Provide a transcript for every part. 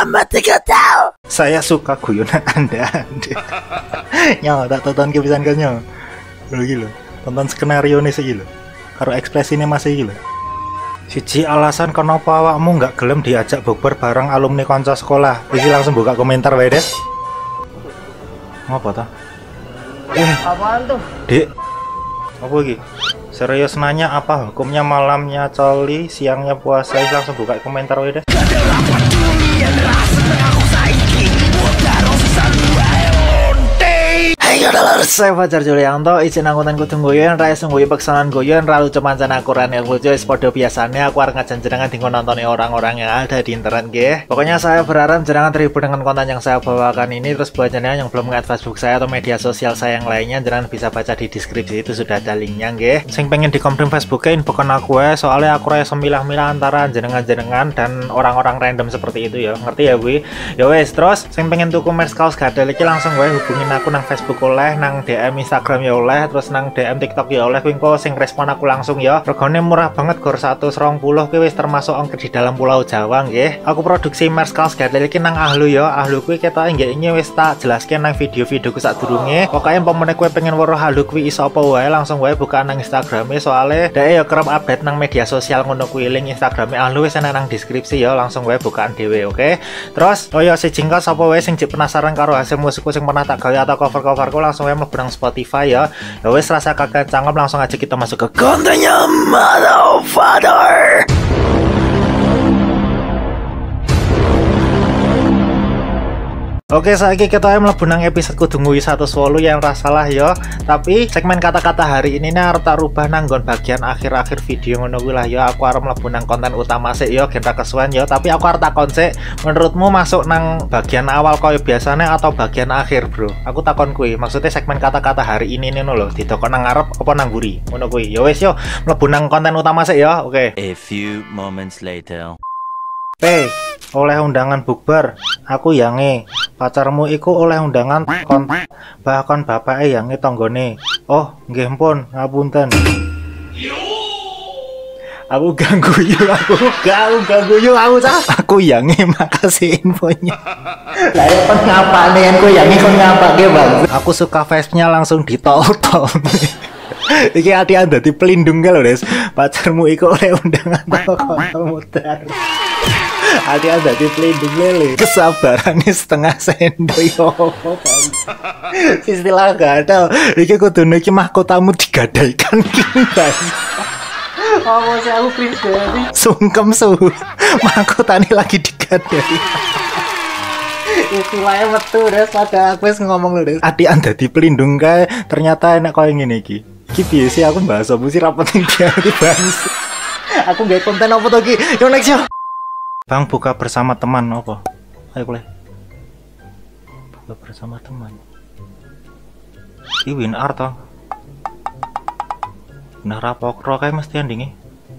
mati kau tahu. Saya suka guyonan Anda. Nyawa tak tonton kebiasaan kan nyawa. Gila. Tonton skenario nih sih gila. Karo ekspresinya masih gila. Siji alasan kenapa awakmu nggak gelem diajak bukber bareng alumni konco sekolah. Iki langsung buka komentar wae, Des. Ngapa ta? Apaan tuh? Dek. Apa iki? Serius nanya apa hukumnya malamnya coli, siangnya puasa? Iki langsung buka komentar wae, Des. Saya Fajar Julianto, izin angkutan kudu guyon, rai sungguh pesanan guyon, lalu cuman akuran yang lucu, podo biasanya aku harus ngajan jenengan tinggal nontonnya orang-orang yang ada di internet, ge. Pokoknya saya berharap jenengan terhibur dengan konten yang saya bawakan ini, terus buat jenengan yang belum nge-add Facebook saya atau media sosial saya yang lainnya, jenengan bisa baca di deskripsi itu sudah ada linknya, ge. Sing pengen dikomplain Facebooknya, infokan aku ya, soalnya aku rasa milah-milah antara jenengan-jenengan dan orang-orang random seperti itu ya, ngerti ya gue? Ya wes, terus sing pengen tuku merch kaos gadel iki langsung gue hubungin aku nang Facebook oleh, nang DM Instagram ya oleh, terus nang DM TikTok ya oleh, kuwi sing respon aku langsung ya. Regane murah banget, gor 120 kuwi wis termasuk ongkir di dalam Pulau Jawa nggih. Aku produksi merch kaos gadel iki nang Ahlu ya. Ahlu kuwi ketoke nggih ini wis tak jelaske nang video-videoku sadurunge. Pokoke pemene kowe pengen weruh Ahlu kuwi iso apa wae langsung wae buka nang Instagrame, soalnya dhek ya kerep update nang media sosial ngono kuwi. Link Instagrame Ahlu wis ana nang deskripsi ya, langsung wae bukaan dhewe, oke. Terus oh ya si jingkos apa wae sing penasaran karo hasil musikku sing pernah tak gawe atau cover-coverku langsung wae mlebu nang Spotify ya. Ya wes rasa kakek cangkem, langsung aja kita masuk ke kontennya motherfucker. Oke, saiki kita mlebu nang episode kudu nguyi 108 yang rasalah ya. Tapi segmen kata-kata hari ini arep tak rubah nang nggon bagian akhir-akhir video ngono kuwi lah ya. Aku arep mlebu nang konten utama sik ya, gen kesuwen ya. Tapi aku arep takon sik, menurutmu masuk nang bagian awal koyo biasanya atau bagian akhir, Bro? Aku takon kuwi. Maksudnya segmen kata-kata hari ini ngono lho, didokon nang ngarep apa nang mburi? Ngono kuwi. Ya wes yo, mlebu nang konten utama sik ya. Oke. A few moments later. Oleh undangan bukber, aku yange. Pacarmu iku oleh undangan bahkan bapake yange tonggone. Oh, nggih pun, ngapunten. Aku ganggu yuk, aku cah. Aku yange, makasih infonya. Lah ya pengapa nih aku yange kon ngapake, Bang? Aku suka face-nya langsung ditol-tol. Iki hati-hati dadi pelindung lho, Des. Pacarmu iku oleh undangan kok muter. Hati-hati dadi pelindung lele. Kesabarannya setengah sendok yo. Istilah gak ada. Iki kudune iki mahkotamu digadaikan iki, Bang. Apa sih aku pribadi sungkem mahkotane lagi digadai. Istilahnya metu, Des. Pada aku wis ngomong lho, Des. Hati-hati dadi pelindung kae, ternyata enak koyo ngene iki. Iki piye sih aku bahas apa sih ra penting di bangsa. Aku nggak konten apa to iki? Yo next yo. Bang, buka bersama teman apa? Ayo boleh. Buka bersama teman. Iki win art to. Nah rapokro kae mesti endinge.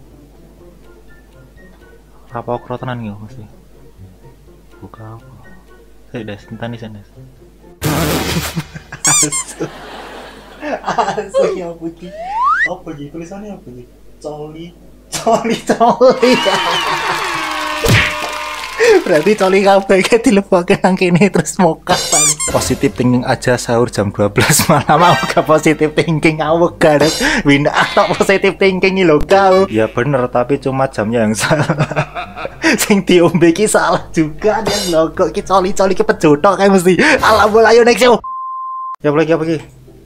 Rapokro tenan iki mesti. Buka apa? Sik Des, entani sik Des. Asu ya putih. Apa iki tulisannya apa iki? Coli. Berarti coli kabeh iki dilebokke nang kene terus mokat Bang. Positive thinking aja sahur jam 12 malam. Aku gak positive thinking, aku gak win atau positive thinking lho kau. Ya bener, tapi cuma jamnya yang salah. Sing diombe iki salah juga dia lho, kok iki coli-coli ki pejotok kae mesti. Alah bola yo next yo. Ya boleh apa iki?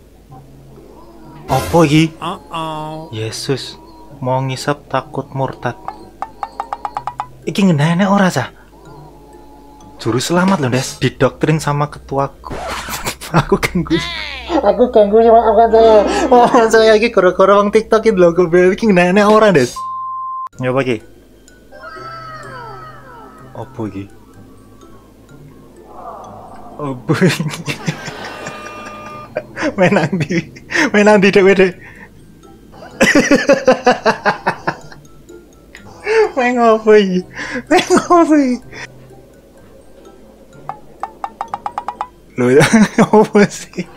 Apa iki? Yesus, mau ngisap takut murtad. Iki ngenane ora cah? Juru selamat loh, Des. Didoktrin sama ketuaku. Aku ganggu ya, maafkan saya. Maafkan saya iki gara-gara wong TikTok iki lho, iki ngenane ora, Des. Ya apa iki? Apa iki? Apa iki? Menang di DWD. Mengopi. Loh ya, apa sih?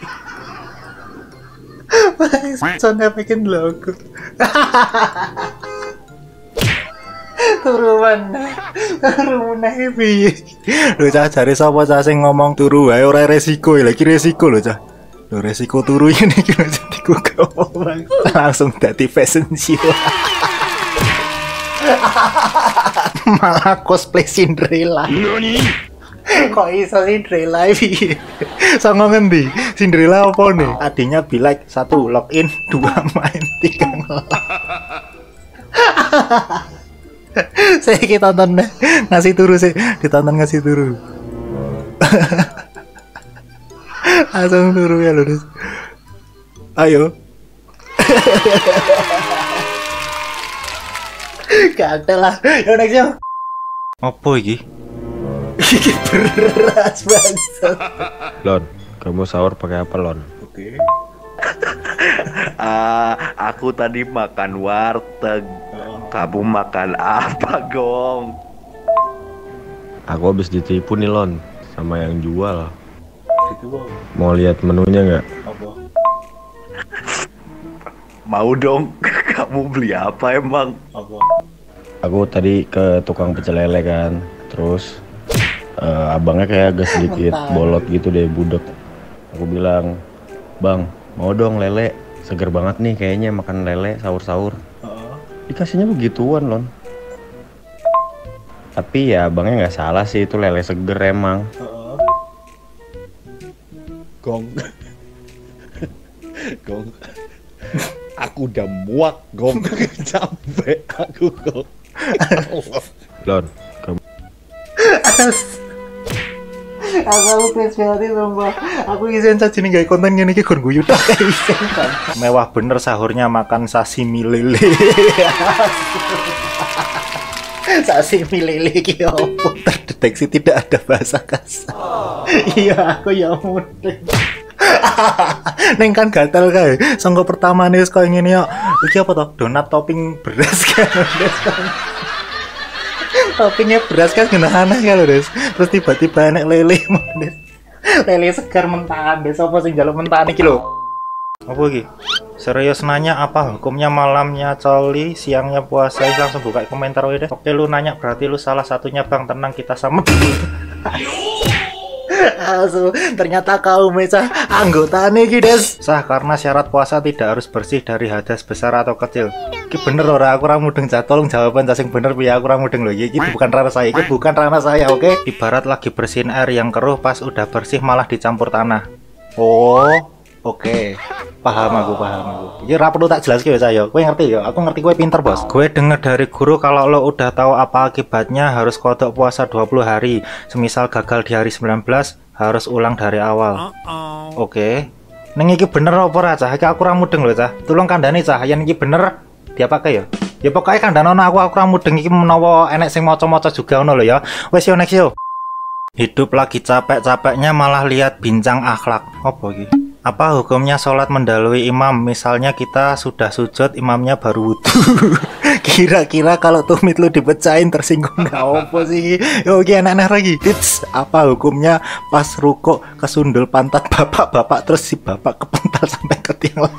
Soalnya bikin logo. Turu meneh piye? Lho cah jare sapa cah sing ngomong turu wae ora resiko lagi resiko lho cah. Lho resiko turu ini iki lho jadi langsung dadi fashion show. Malah cosplay Cinderella. Kok iso Cinderella piye? Songo ngendi? Cinderella apa nih? Adanya be like 1 login, 2 main, 3 ngelak. Saya kita tonton deh, ngasih turu sih, ditonton ngasih turu. Langsung turu ya lurus. Ayo. Gak ada lah. Yo next yo. Apa iki? Iki beras banget. Lon, kamu sahur pakai apa, Lon? Oke. Aku tadi makan warteg. Kamu makan apa, Gong? Aku habis ditipu nih, Lon, sama yang jual. Mau lihat menunya nggak? Mau dong. Kamu beli apa emang? Aku tadi ke tukang pecel lele kan, terus abangnya kayak agak sedikit bolot gitu deh, budek. Aku bilang, "Bang, mau dong lele, seger banget nih kayaknya makan lele sahur-sahur." Dikasihnya begituan, Lon. Tapi ya abangnya nggak salah sih, itu lele seger emang. Gong. Gong. Aku udah muak, Gong. Capek aku, Gong. Lon, kamu Aku please banget sumpah. Aku izin saja nih gak konten gini kon guyu tok izin kan. Mewah bener sahurnya makan sashimi lele. Sashimi lele iki opo? Terdeteksi tidak ada bahasa kasar. Iya, aku ya mudeng. Neng kan gatel kae. Sanggo pertama nih koyo ngene ya. Iki apa toh? Donat topping beras kan. Toppingnya beras kan guna aneh kan lho, Des. Terus tiba-tiba enek lele, Des. Lele segar mentahan, Des. Apa sing njaluk mentahan iki lho? Apa iki? Serius nanya apa hukumnya malamnya coli, siangnya puasa? Langsung buka komentar wae deh. Oke, lu nanya berarti lu salah satunya, Bang. Tenang, kita sama. Asu, ternyata kau mecah anggota nih Des. Sah karena syarat puasa tidak harus bersih dari hadas besar atau kecil. Iki bener ora, aku ora mudeng jatuh. Tolong jawaban sing bener piye, aku ora mudeng lho. Iki bukan ranah saya, iki bukan ranah saya, oke? Ibarat lagi bersihin air yang keruh, pas udah bersih malah dicampur tanah. Oh, oke. Paham aku. Iki ora perlu tak jelaske ya saya. Kowe ngerti ya? Aku ngerti kowe pinter, Bos. Gue denger dari guru kalau lo udah tahu apa akibatnya harus kodok puasa 20 hari. Semisal gagal di hari 19, harus ulang dari awal. Oke. Neng iki bener apa ora, Cah? Iki aku ora mudeng lho, Cah. Tolong kandhani, Cah. Yen iki bener diapake ya? Ya pokoknya kandhanono aku ora mudeng iki menawa enek sing maca-maca juga ngono lho ya. Wes yo next yo. Hidup lagi capek-capeknya malah lihat bincang akhlak. Apa iki? Apa hukumnya sholat mendahului imam? Misalnya kita sudah sujud, imamnya baru wudu. Kira-kira kalau tumit lu dipecahin tersinggung nggak apa sih? Oke, anak-anak lagi. Tips, apa hukumnya pas rukuk kesundul pantat bapak-bapak terus si bapak kepental sampai ke tiang?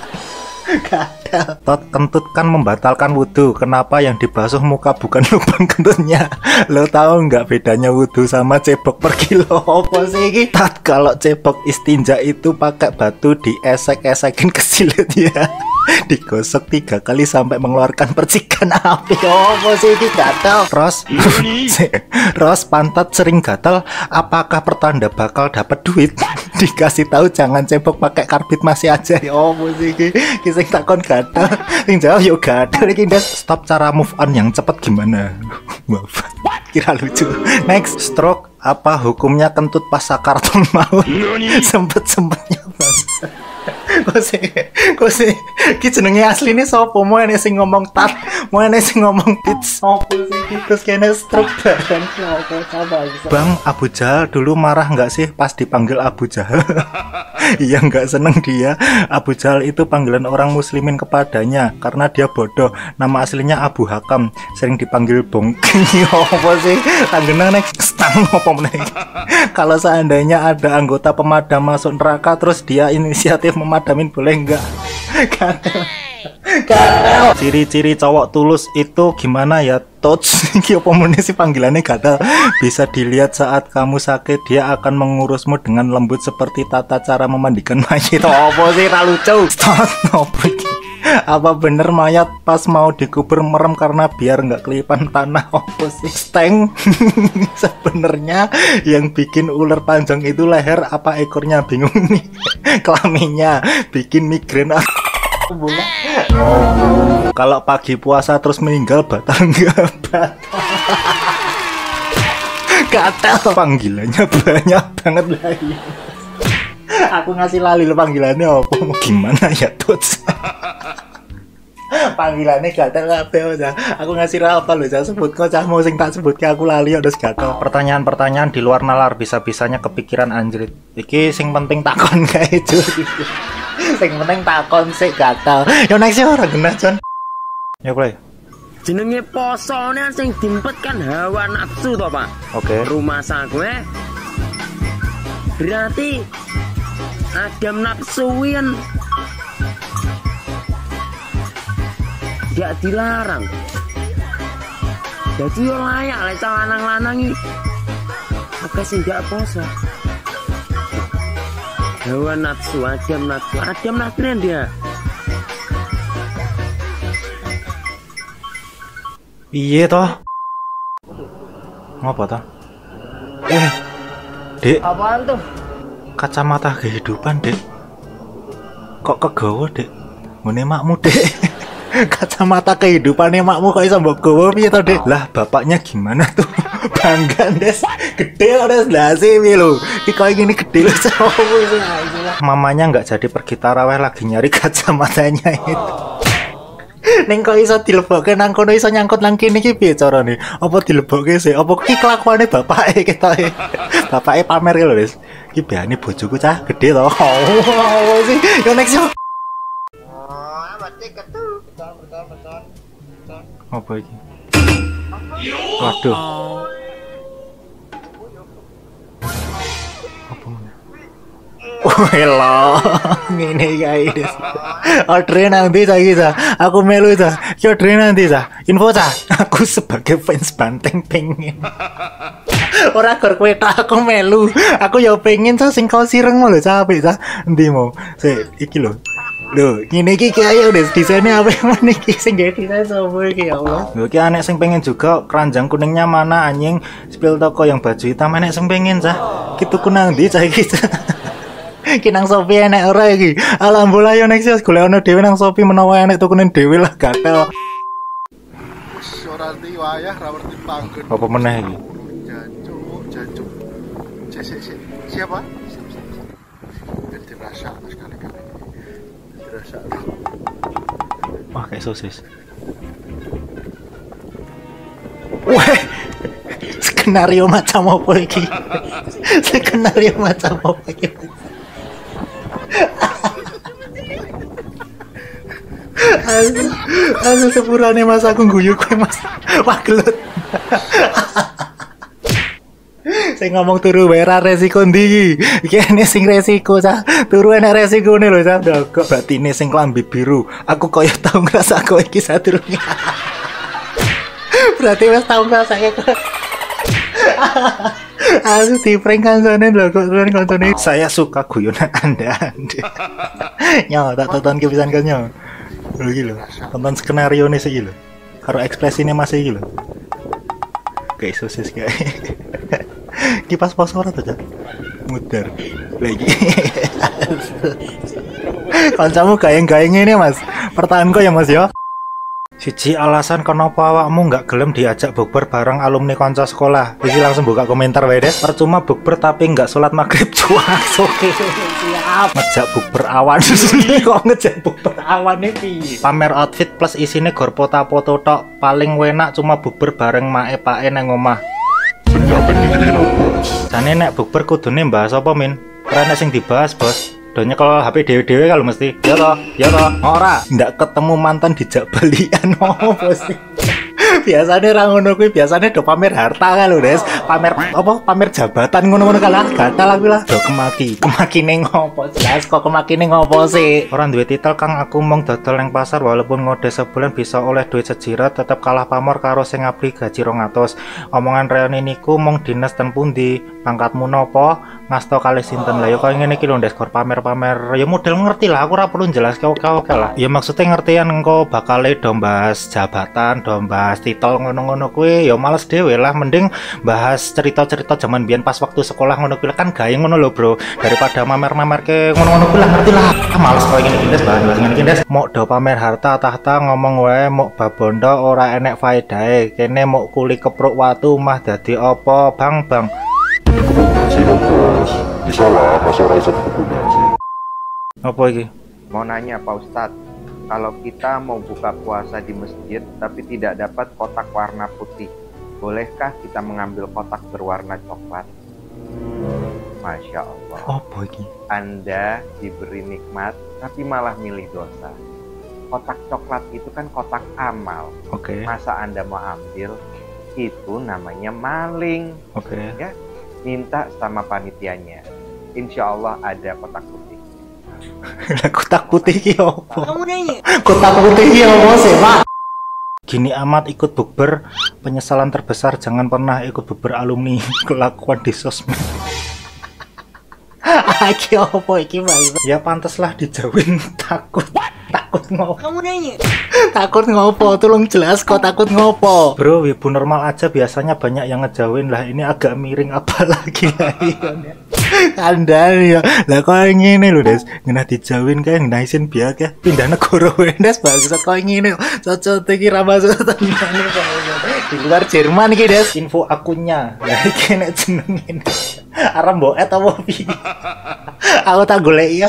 Gadal. Tot kentut kan membatalkan wudhu. Kenapa yang dibasuh muka bukan lubang kentutnya? Lo tahu nggak bedanya wudhu sama cebok per kilo? Apa sih ini? Tot, kalau cebok istinja itu pakai batu diesek-esekin ke siletnya, digosok 3 kali sampai mengeluarkan percikan api. Apa sih ini? Gatal. Ros pantat sering gatal. Apakah pertanda bakal dapat duit? Dikasih tahu jangan cebok pakai karbit masih aja. Apa sih ini? Sing takon gatal, sing jawab yo gatal iki, Des. Stop, cara move on yang cepet gimana? Kira lucu. Next, stroke. Apa hukumnya kentut pas sakaratul maut? Sempet-sempetnya bangsa. Kok sih ki jenenge asline sapa? Mau enek sing ngomong tat, mau enek sing ngomong tits. Apa sih terus kene stroke bareng apa coba bisa. Bang, Abu Jahal dulu marah nggak sih pas dipanggil Abu Jahal? Iya, nggak seneng dia. Abu Jahal itu panggilan orang muslimin kepadanya karena dia bodoh. Nama aslinya Abu Hakam, sering dipanggil Bongking. Apa sih? Langgenang next stang apa meneh? Kalau seandainya ada anggota pemadam masuk neraka terus dia inisiatif memadamin, boleh nggak? Gatel. Ciri-ciri cowok tulus itu gimana ya, Tots? Iki apa meneh sih panggilannya gatel? Bisa dilihat saat kamu sakit, dia akan mengurusmu dengan lembut seperti tata cara memandikan mayat. Apa sih ra lucu? Stop. Apa bener mayat pas mau dikubur merem karena biar nggak kelipan tanah? Apa sih? Steng. Sebenarnya yang bikin ular panjang itu leher apa ekornya? Bingung nih. Kelaminnya bikin migrain. Kalau pagi puasa terus meninggal batal nggak? Batal. Gatel. Panggilannya banyak banget lagi. Aku ngasih lali lo panggilannya apa? Gimana ya, Tots? Panggilannya gatel kabeh aja. Aku ngasih apa lho, jangan sebut kok cah mau sing tak sebut ke aku lali udah gatel. Pertanyaan-pertanyaan di luar nalar bisa-bisanya kepikiran anjrit. Iki sing penting takon kae itu. Sing penting takon sik gatel. Yo next ora genah, Jon. Ya play. Jenenge posone sing dimpet kan hawa nafsu to, Pak. Oke. Rumah gue berarti Adam nafsuin. Gak dilarang. Jadi yo layak lek lanang-lanang iki. Akeh sing gak poso. Hawa nafsu, Adam nafsu dia. Iya toh? Ngapa toh? Dek. Apaan tuh? Kacamata kehidupan, Dek. Kok kegawa, Dek? Ngene makmu, Dek. Kacamata kehidupannya makmu kok iso mbok gawa piye to, Dek? Lah, bapaknya gimana tuh? Bangga, Des. Gede kok Des ndase piye lho. Iki koyo gini gede lho. Mamanya nggak jadi pergi taraweh lagi nyari kacamatanya itu. Neng kok iso dilebokke nang kono iso nyangkut nang kene iki piye carane? Apa dilebokke sih? Apa iki kelakuane bapake ketoke? Bapake pamer lho, Des. Iki beane bojoku cah gede to. Oh, sih. Yo next yo. Betul. Apa iki? Waduh. Apa mana? Oh, hello. Ngene guys. Order nanti saiki sa. Aku melu sa. Ki order nanti sa. Info sa. Aku sebagai fans Banteng pengen. Ora gor kowe tok aku melu. Aku ya pengen sa sing kau sireng lho capek sa. Endi mau? Sik iki lho. Loh, ngene iki kaya udah desainnya apa yang iki sing gawe desain sopo iki ya Allah. Lho iki anek sing pengen juga keranjang kuningnya mana anjing spill toko yang baju hitam anek sing pengen cah. Ki tuku nang ndi cah iki. Ki nang Shopee enek ora iki. Alhamdulillah yo next golek ono dhewe nang Shopee menawa enek tukunen dhewe lah gatel. Wis ora ngerti wayah, ra ngerti panggon. Apa meneh iki? Jancuk. Cek. Siapa? Dirasa sekali-kali. Dirasa. Wah, kayak sosis. Wah. Skenario macam apa iki? Skenario macam apa iki? Aku sepurane Mas aku guyu kowe Mas. Wah gelut. Saya ngomong turu wera resiko ndi iki ene sing resiko cah turu enek resikone lho cah kok batine sing klambi biru aku koyo tau ngrasa kowe iki sadurunge berarti wis tau ngrasake aku di prank kancane lho kok kancane saya suka guyonan Anda nyo tak tonton kebisan kan nyo lho iki lho tonton skenario ne sik lho karo ekspresine Mas iki lho kayak sosis kayak kipas fosfor atau tidak muter lagi kancamu gayeng-gayeng ini Mas pertahanku ya Mas ya. Siji alasan kenapa awakmu nggak gelem diajak bukber bareng alumni kanca sekolah. Iki langsung buka komentar wae Des. Percuma bukber tapi nggak sholat maghrib cuak. Oke siap. Ngejak bukber awan. Kok ngejak bukber awan iki? Pamer outfit plus isine gor foto-foto tok. Paling enak cuma bukber bareng mae pae nang omah. Jane nek bukber kudune bahas apa min? Ora nek sing dibahas bos. Donya kalau HP dewe-dewe kalau mesti. Ya toh. Ora. Ndak ketemu mantan dijak balian opo sih? Biasanya ra ngono kuwi biasanya do pamer harta kan lho, Des. Pamer jabatan ngono-ngono kalah gatal aku lah. Do kemakine ngopo? Jelas kok kemakine ngopo sih? Orang duwe titel kang aku mong dodol nang pasar walaupun ngode sebulan bisa oleh duit sejirat tetep kalah pamor karo sing ngabdi gaji 200. Omongan reoni niku mong dinas ten pundi? Pangkatmu nopo? Ngasto kali sinten lah ya kok ngene iki lho, Des, kor pamer-pamer. Ya model ngerti lah, aku ora perlu jelas oke lah. Ya maksudnya ngertian engko bakal do bahas jabatan, do bahas titel ngono-ngono kuwi ya males dhewe lah, mending bahas cerita-cerita zaman biyen pas waktu sekolah ngono kuwi kan gawe ngono lho, Bro. Daripada mamer-mamer ke ngono-ngono kuwi lah ngerti lah. Males koyo ngene iki, Des, bahas ngene iki, Des. Mok do pamer harta tahta ngomong wae mok babondo ora enek faedahe. Kene mok kuli kepruk watu mah dadi apa, Bang? Bisa lah, masa ora iso dikombinasi. Apa iki? Mau nanya Pak Ustadz, kalau kita mau buka puasa di masjid tapi tidak dapat kotak warna putih, bolehkah kita mengambil kotak berwarna coklat? Masya Allah. Apa iki? Anda diberi nikmat tapi malah milih dosa. Kotak coklat itu kan kotak amal. Oke. Masa Anda mau ambil? Itu namanya maling. Oke. Ya, minta sama panitianya. Insya Allah ada kotak putih. Kotak putih iki opo? Kamu nanya. Kotak putih iki opo sih, Pak? Gini amat ikut bukber, penyesalan terbesar jangan pernah ikut bukber alumni kelakuan di sosmed. Iki opo iki, Mas? Ya pantaslah dijauhin takut ngopo. Kamu nanya. Takut ngopo? Tolong jelas kok takut ngopo. Bro, ibu normal aja biasanya banyak yang ngejauhin lah, ini agak miring apalagi lah iya. Kandang ya. Lah kok ngene lho, Des. Ngenah dijauhin kae ngenah isin biak ya. Pindah negara wae, Des. Bangsat kok ngene. Cocok iki ra masuk tenane di luar Jerman iki, Des. Info akunnya. Lah iki nek jenenge. Arep mbok et apa piye? Aku tak golek ya.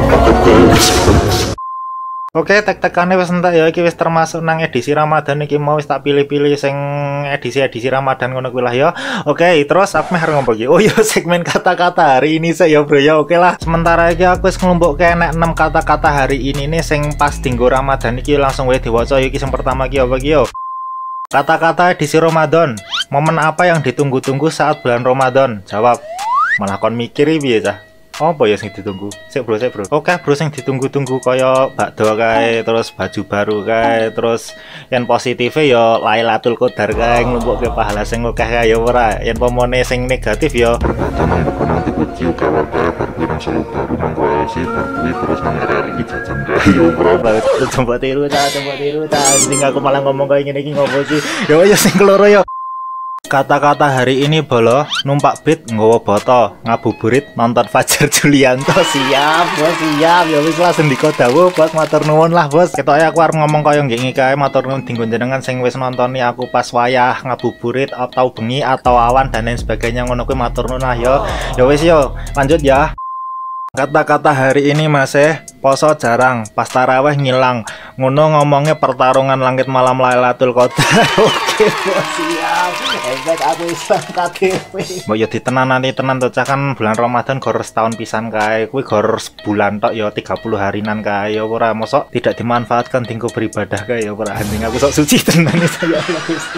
Oke, tek-tekane wis entek ya, iki wis termasuk nang edisi Ramadan iki mau wis tak pilih-pilih sing edisi Ramadan ngono kuwi lah ya. Oke, terus aku meh ngomong iki. Oh ya segmen kata-kata hari ini saya Bro ya. Oke lah. Sementara iki aku wis nglumpukke nek 6 kata-kata hari ini nih sing pas dinggo Ramadan iki langsung wae diwaca iki sing pertama iki apa iki yo. Kata-kata edisi Ramadan. Momen apa yang ditunggu-tunggu saat bulan Ramadan? Jawab. Malah kon mikir piye cah? Apa ya sing ditunggu? Sik bro. Oke bro, sing ditunggu-tunggu kaya bakdo kae, terus baju baru kae, terus yang positifnya ya Lailatul Qadar kae nglumpukke pahala sing akeh kae ya ora. Yen pomone sing negatif ya Teman bukan nanti kecil kawan kayak pergi nang selalu baru nang gue sih pergi terus nang hari jajan kayu bro. Coba tiru ta. Sing aku malah ngomong kayak gini iki ngopo sih? Ya sing keloro ya. Kata-kata hari ini bolo, numpak beat nggawa boto, ngabuburit nonton Fajar Julianto. Siap bos, siap. Ya wis lah sendika dawuh bos, matur nuwun lah bos. Ketoke aku arep ngomong kaya ngene kae, matur nuwun dinggo jenengan sing wis nontoni aku pas wayah ngabuburit atau bengi atau awan dan lain sebagainya ngono kuwi matur nuwun lah ya. Ya wis yo, lanjut ya. Kata-kata hari ini masih poso jarang, pas taraweh ngilang. Ngono ngomongnya pertarungan langit malam Lailatul Qadar. Oke, bos siap. Hebat aku Islam KTP. Mbok ya ditenan nanti tenan to cah kan bulan Ramadan gor setahun pisan kae. Kuwi gor sebulan tok ya 30 harinan kae ya ora mosok tidak dimanfaatkan dinggo beribadah kae ya ora anjing aku sok suci tenan saya Allah Gusti.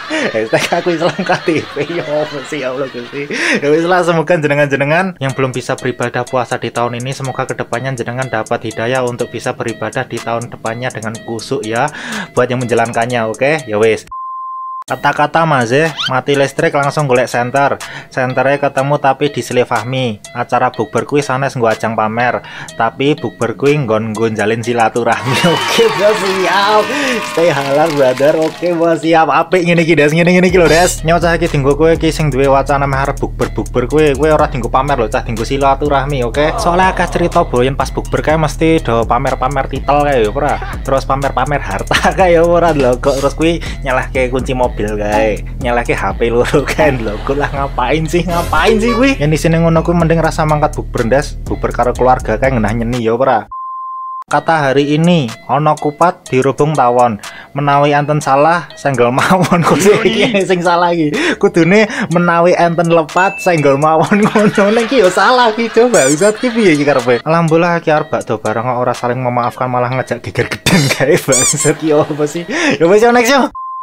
Aku Islam KTP ya sih ya Allah Gusti. Ya wis lah semoga jenengan-jenengan yang belum bisa beribadah puasa di tahun ini semoga kedepannya jenengan dapat hidayah untuk bisa beribadah di tahun depannya dengan kusuk ya buat yang menjalankannya. Oke ya wis. Kata-kata mazeh, mati listrik langsung golek senter. Senternya ketemu tapi diselih Fahmi. Acara bukber kuwi sanes nggo ajang pamer, tapi bukber kuwi nggon jalin silaturahmi. Oke bos siap. Stay halal brother. Oke bos siap. Apik ngene iki Des, ngene iki lho Des. Nyocah iki dinggo kowe iki sing duwe wacana meh arep bukber kowe ora dinggo pamer lho, cah dinggo silaturahmi. Oke. Soalnya akeh cerita boyen pas bukber kae mesti do pamer-pamer titel kae ya ora. Terus pamer-pamer harta kae ya ora lho. Terus kuwi nyalahke kunci mobil kae, nyalahke HP loro kan lho. Kok lah ngapain sih kuwi? Yang di sini ngono kuwi mending rasa mangkat bukber Des, bukber karo keluarga kae ngenah nyeni ya ora. Kata hari ini, ono kupat dirubung tawon. Menawi enten salah, senggol mawon. Kudu iki sing salah iki. Kudune menawi enten lepat, senggol mawon ngono. Nek iki yo salah iki coba. Usat ki piye iki karepe? Alhamdulillah iki arep bakdo bareng ora saling memaafkan malah ngejak geger geden kae bangsat ki opo sih? Yo wis next yo.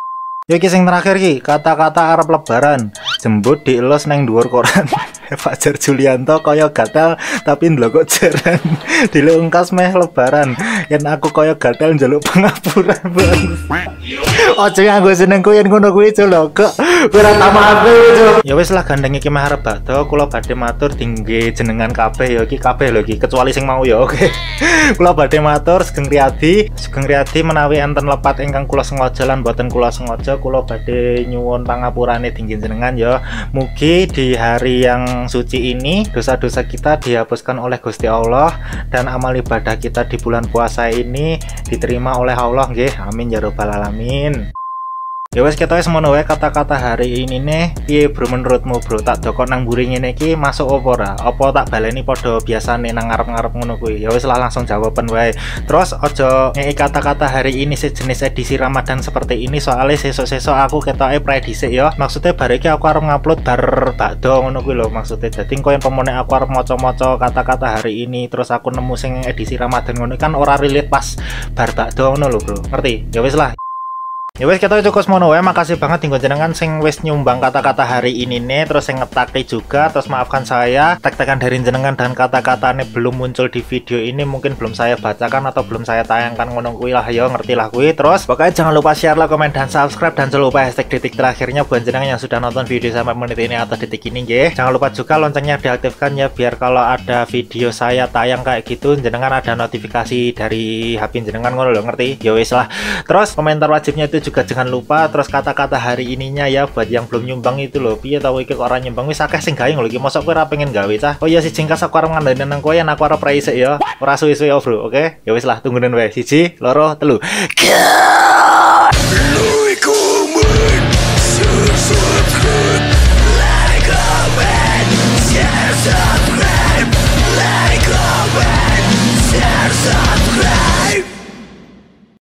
Yo iki sing terakhir ki, kata-kata arep lebaran, jembut dielus neng dhuwur koran. Fajar Julianto kaya gatel tapi ndelok jaran. Dilungkas meh lebaran, yen aku kaya gatel njaluk pengapuran. Ojo nganggo jenengku yen ngono kuwi lho kok. Ora tamaku. Ya wis lah gandeng iki mah arep bakdo, kula badhe matur dingge jenengan kabeh ya iki kabeh lho iki kecuali sing mau ya oke. Kula badhe matur Sugeng Riyadi menawi enten lepat ingkang kula sengaja lan boten kula sengaja, kula badhe nyuwun pangapurane dingge jenengan ya. Mugi di hari yang suci ini dosa-dosa kita dihapuskan oleh Gusti Allah dan amal ibadah kita di bulan puasa ini diterima oleh Allah nggih. Amin ya rabbal alamin. Ya wes kita semono wae kata-kata hari ini nih. Piye bro menurutmu bro, tak dokok nang mburi ngene iki masuk apa ora? Apa tak baleni padha biasane nang ngarep-ngarep ngono kuwi? Ya wes lah langsung jawaban wae. Terus ojo ngeki kata-kata hari ini sejenis edisi Ramadan seperti ini soalnya sesuk-sesuk aku ketoke predhisik ya. Maksudnya bar iki aku arep ngupload bar bakdo ngono kuwi lho maksudnya. Dadi koyo pemone aku arep maca-maca kata-kata hari ini terus aku nemu sing edisi Ramadan ngono kan ora relate pas bar bakdo ngono lho bro. Ngerti? Ya wes lah. Ya wes kita cukup semono wae, makasih banget tinggal jenengan sing wis nyumbang kata-kata hari ini nih, terus sing ngetake juga, terus maafkan saya tag-tagan dari jenengan dan kata-katanya belum muncul di video ini, mungkin belum saya bacakan atau belum saya tayangkan ngono kuwi lah ya, ngerti lah kuwi. Terus pokoknya jangan lupa share, like, komen dan subscribe, dan jangan lupa hashtag detik terakhirnya buat jenengan yang sudah nonton video sampai menit ini atau detik ini nggih. Jangan lupa juga loncengnya diaktifkan ya biar kalau ada video saya tayang kayak gitu jenengan ada notifikasi dari HP jenengan ngono lho, ngerti? Ya wis lah. Terus komentar wajibnya itu juga jangan lupa, terus kata-kata hari ininya ya buat yang belum nyumbang itu loh. Piye tau iki orang nyumbang wis akeh sing gawe lho iki, mosok kowe ora pengen gawe cah. Oh iya si jengkas aku arep ngandani nang kowe, aku arep reisik ya. Ora suwe-suwe ya bro, oke? Ya wis lah tungguin wae. 1, 2, 3